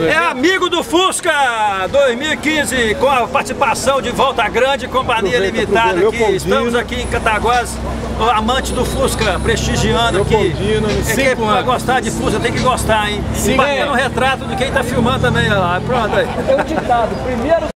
É amigo do Fusca 2015, com a participação de Volta Grande, Companhia Limitada aqui. Estamos aqui em Cataguases, amante do Fusca, prestigiando aqui. Para gostar de Fusca tem que gostar, hein? Batendo retrato de quem tá filmando também, olha lá. Pronto aí. Tem um ditado, primeiro